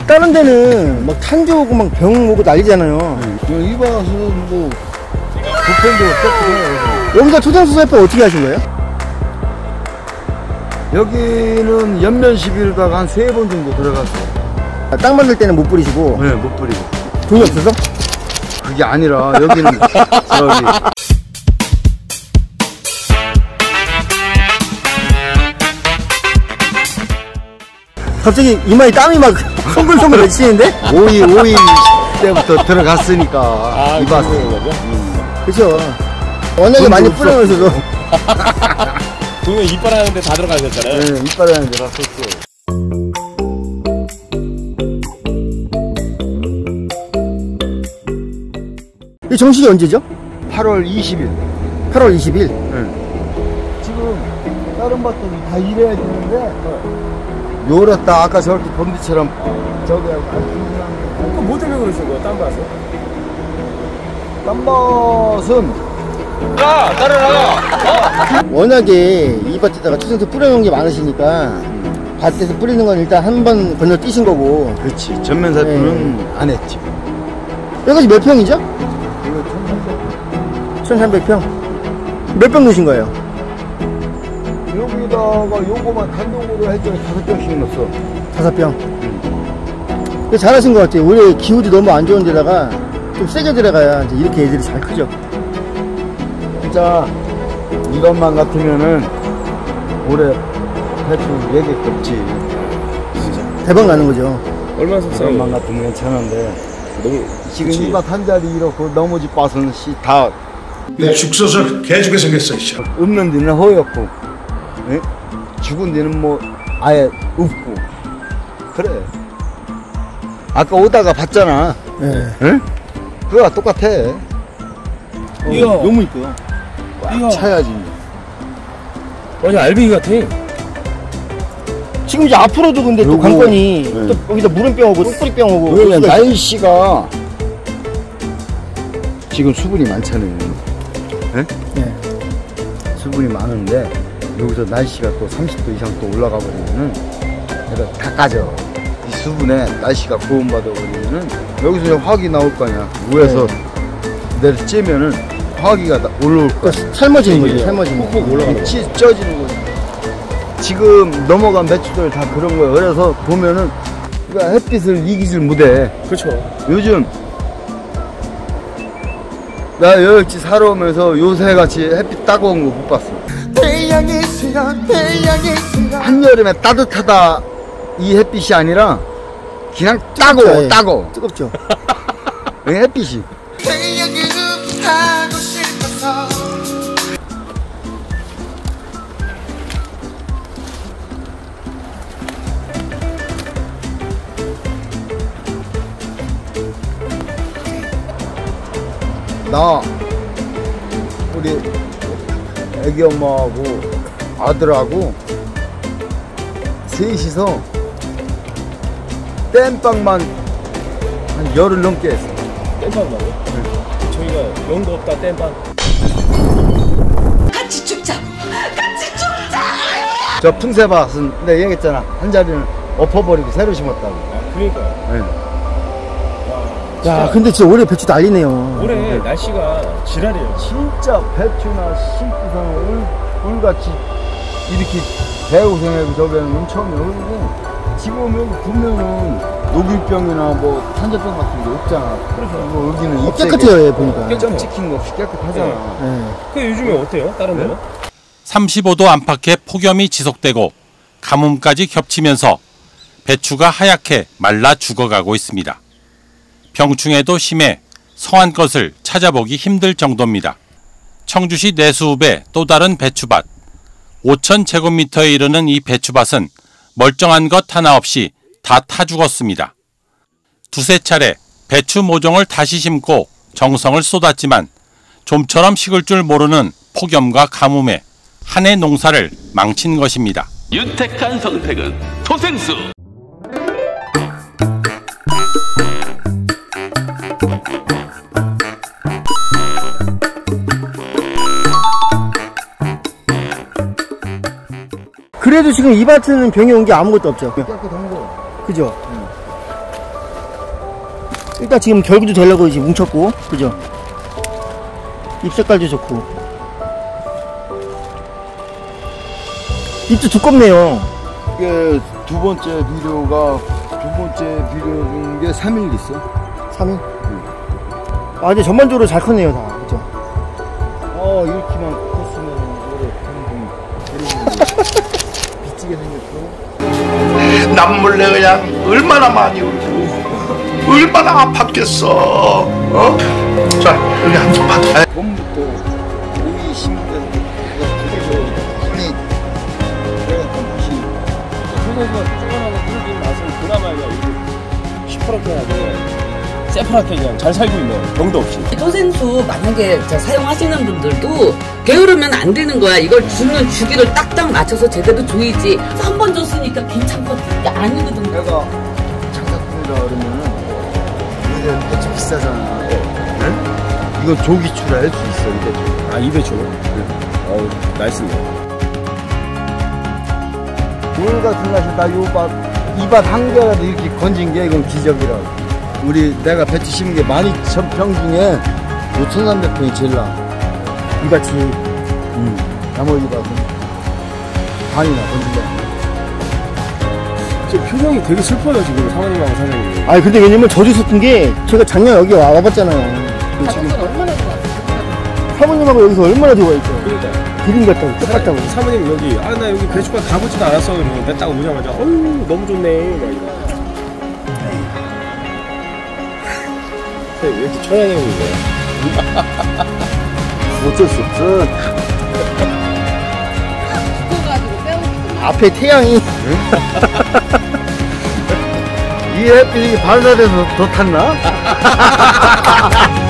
다른 데는 막 탄저 오고 막 병 오고 난리잖아요. 이 밭은 뭐 부편도 없고. 여기다 토장수소 해법 어떻게 하신 거예요? 여기는 연면 시비를다가 한 3번 정도 들어갔어요. 땅 만들 때는 못 뿌리시고? 네, 못 뿌리고. 돈이 없어서? 그게 아니라 여기는 저기 갑자기 이마에 땀이 막 송글송글 맺히는데? 5일 때부터 들어갔으니까 이 밭은. 그쵸. 워낙에 많이 뿌려면서도. 동네 이빨 하는데 다 들어가셨잖아요. 네, 이빨 하는 데 갔었어. 이 정식이 언제죠? 8월 20일. 8월 20일? 지금 다른 밭들이 다 일해야 되는데 요랬다 아까 저렇게 범비처럼 저기 그럼 뭐 때문에 그러신 거예요? 딴 밭은? 딴 밭은 워낙에 이 밭에다가 초생수 뿌려놓은 게 많으시니까 밭에서 뿌리는 건 일단 한 번 건너 뛰신 거고. 그렇지. 전면 살포는 안 했지. 여기까지 몇 평이죠? 이거 1300평. 몇 평 넣으신 거예요? 여기다가 요거만 단독으로 했더니 5병씩 넣었어. 5병. 잘하신 것 같아요. 올해 기후도 너무 안 좋은 데다가 좀 세게 들어가야 이제 이렇게 애들이 잘 크죠. 진짜 이것만 같으면은 올해 배추 4개 껍지. 대박 나는 거죠. 얼마 썼어요? 이것만 같으면 괜찮은데 너무 지금 이 밭 한 자리 이렇고 나머지 밭은 다 내 죽서서 개죽게 생겼어 이씨. 없는 데는 허였고, 예? 죽은 데는 뭐 아예 없고. 그래. 아까 오다가 봤잖아. 네. 응? 그거와 똑같아. 이야. 너무 이뻐요. 이야. 차야지. 완전 알배기 같아. 지금 이제 앞으로도 근데 또 요거, 관건이 네. 또 여기다 물음병 오고 똥뿌리병 오고. 왜냐면 날씨가 지금 수분이 많잖아요. 예? 네. 수분이 많은데 여기서 날씨가 또 30도 이상 또 올라가 버리면은 얘가 다 까져. 이 수분에 날씨가 고온받아 버리면은 여기서 이제 화학이 나올 거 아니야. 위에서 내려 찌면은 화학이가 올라올 거야. 그러니까 삶아지는 거죠. 삶아지는 거. 푹푹 올라가는 쪄지는 거지. 지금 넘어간 배추들 다 그런 거예요. 그래서 보면은 그러니까 햇빛을 이기질 못해. 그렇죠. 요즘 나 여역지 사러 오면서 요새같이 햇빛 따가운 거 못 봤어. 한여름에 따뜻하다 이 햇빛이 아니라 그냥 따가워. 따가워. 뜨겁죠. 햇빛이. 나 우리 애기 엄마하고 아들하고 셋이서 땜빵만 한 열흘 넘게 했어. 땜빵 말이요? 네. 저희가 연거 없다 땜빵. 같이 죽자고! 같이 죽자! 저 풍새밭은 내가 얘기했잖아. 한 자리는 엎어버리고 새로 심었다고. 아, 그러니까요. 네. 야, 근데 진짜 올해 배추 난리네요. 올해 날씨가 지랄이에요. 진짜 배추나 심기상 울같이 이렇게 대고생하고 저기는 처음이야. 그리고 지금 여기 보면은 녹일병이나 뭐 탄저병 같은 게 없잖아. 그래서 여기는 깨끗해요, 얘 보니까. 점 찍힌 거 없이 깨끗하잖아. 네. 그 요즘에 어때요? 다른 데는? 35도 안팎의 폭염이 지속되고 가뭄까지 겹치면서 배추가 하얗게 말라 죽어가고 있습니다. 병충해도 심해 성한 것을 찾아보기 힘들 정도입니다. 청주시 내수읍의 또 다른 배추밭. 5,000제곱미터에 이르는 이 배추밭은 멀쩡한 것 하나 없이 다 타 죽었습니다. 두세 차례 배추 모종을 다시 심고 정성을 쏟았지만 좀처럼 식을 줄 모르는 폭염과 가뭄에 한 해 농사를 망친 것입니다. 윤택한 선택은 토생수. 그래도 지금 이 밭은 병이 온 게 아무것도 없죠. 깨끗한 거. 그죠? 일단 지금 결구도 되려고 이제 뭉쳤고, 그죠? 잎 색깔도 좋고. 잎도 두껍네요. 이게 두 번째 비료인 게 3일 있어. 3일? 아, 근데 전반적으로 잘 컸네요, 다. 그죠? 이렇게만 컸으면 올해 비치게 생겼고. 남몰래 그냥 얼마나 많이 울고 얼마나 아팠겠어. 어? 자 여기 한 손 받아. 봄부터 오이 심때 손이 들어갔던 맛이 소세지가 조그만하게 끓인 맛은 그나마 그냥 시퍼렇게 하고 새파랗게 그냥 잘 살고 있네. 병도 없이. 토생수 만약에 사용하시는 분들도 게으르면 안 되는 거야. 이걸 주는 주기를 딱딱 맞춰서 제대로 줘야지. 한 번 줬으니까 괜찮거든. 아니거든. 내가 장사꾼이라 그러면은 이게 배추 비싸잖아. 응? 이건 조기추라 할 수 있어. 이게 아, 입에 줘. 어우, 나이스네. 오늘 같은 날씨 나 이밭 한 개라도 이렇게 건진 게 이건 기적이라고. 내가 배추 심은 게 12,000평 중에 5,300평이 제일 나. 이 밭이. 나머지 밭은 반이나 건진다. 지금 표정이 되게 슬퍼요, 지금 사모님하고 사장님. 아니, 근데 왜냐면 저도 슬픈 게, 제가 작년 여기 와봤잖아요. 가격은 얼마나 좋았어. 사모님하고 여기서 얼마나 좋아했죠. 그러니까. 기린 같다고, 똑같다고. 사모님 여기, 나 여기 배추밭 가보지도 않았어. 그러고 내 딱 오자마자, 어휴, 너무 좋네. 막 이러. 왜 이렇게 천연해 보이는 거야? 어쩔 수 없어. 앞에 태양이. 이 햇빛이 반사돼서 더 탔나?